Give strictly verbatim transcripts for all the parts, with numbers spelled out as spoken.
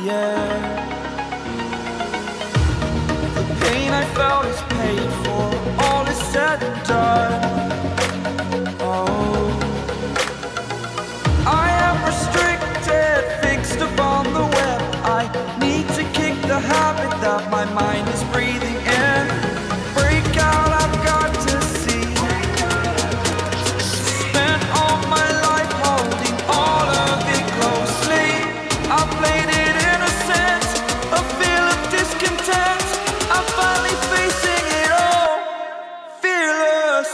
end. The pain I felt is paid for, all is said and done. Oh, I am restricted, fixed upon the web. I need to kick the habit that my mind is breathing in. Break out, I've got to see. Spent all my life holding all of it closely. I played it innocent, a feel of discontent. I'm finally facing it all, fearless.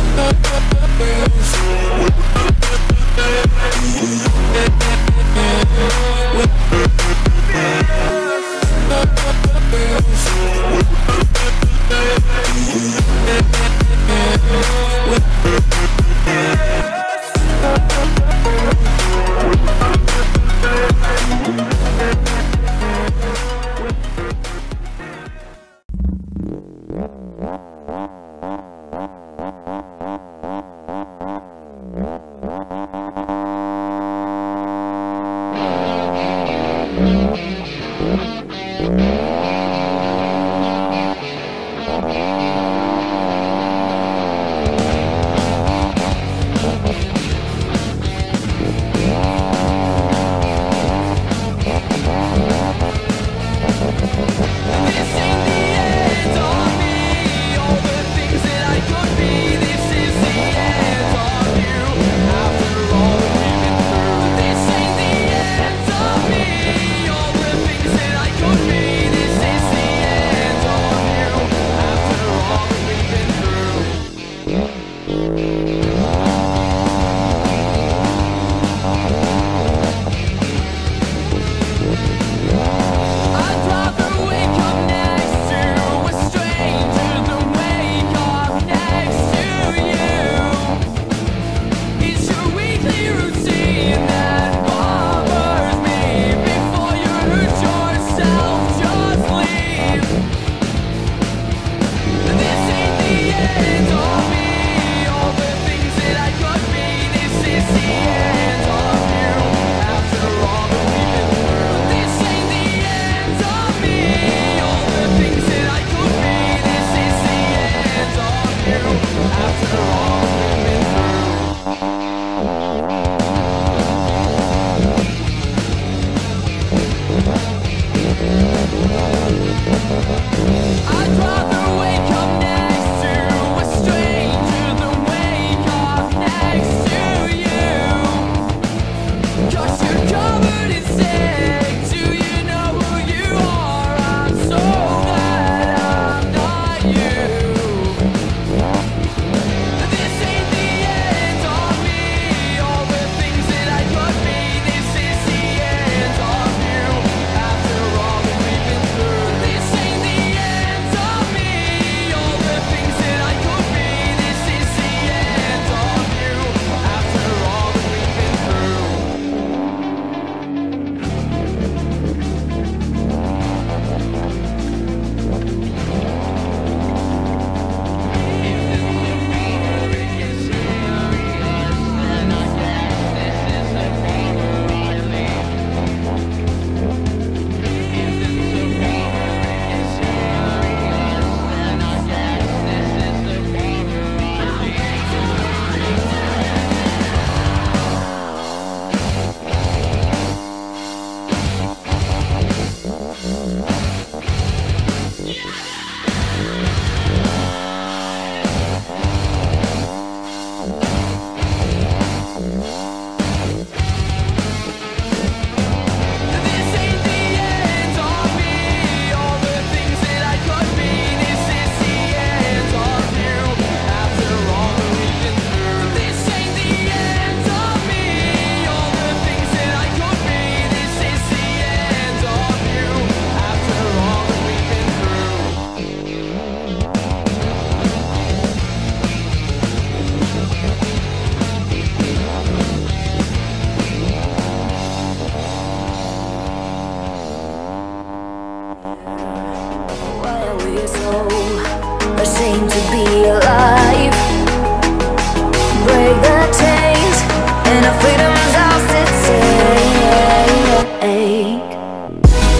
ashamed to be alive. Break the chains and our freedom's ours to take.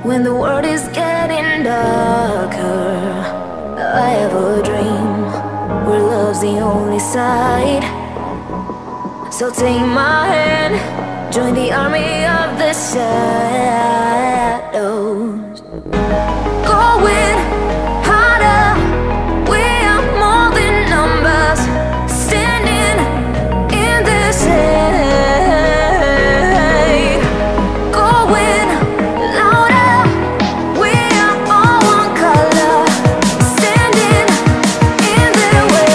when the world is getting darker. I have a dream where love's the only side. So take my hand, join the army of the shadows. Going harder, we are more than numbers, standing in the shade. Going louder, we are all one color, standing in the way.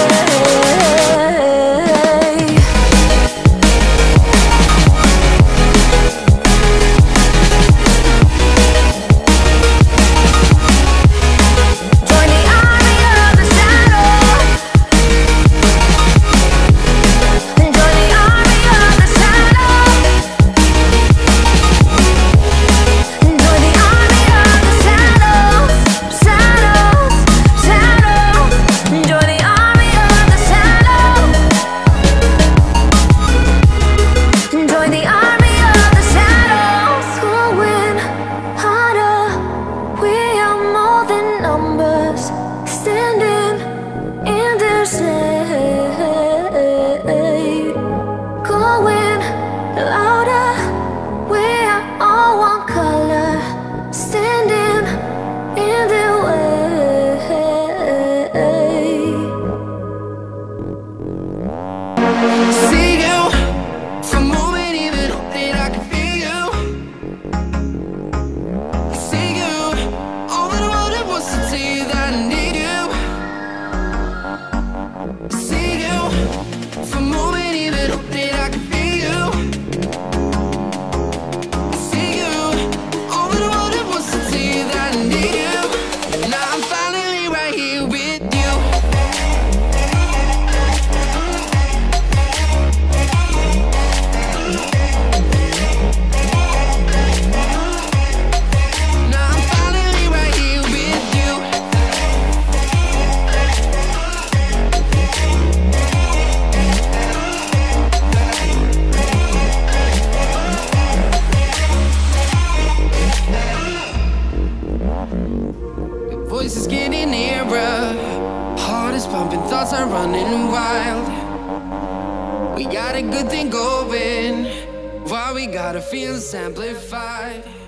Join the army of the shadows. And join the army of the shadows. And join the army of the shadows, shadows, shadows. And join the army of the shadows. And join the army of the shadows. Going harder, we are more than numbers, standing in their shade. Going louder, we are all one color, standing in their way. See you for a moment, even that I can feel you. See you, all that I wanted was to tell you that I need you. See you for a moment, even that I can feel you. See you, all that I wanted was to tell you that I need you. Now I'm finally right here with you. Now I'm finally right here with you. Your voice is getting nearer, heart is pumping, thoughts are running wild. We got a good thing going, why we gotta feel amplified.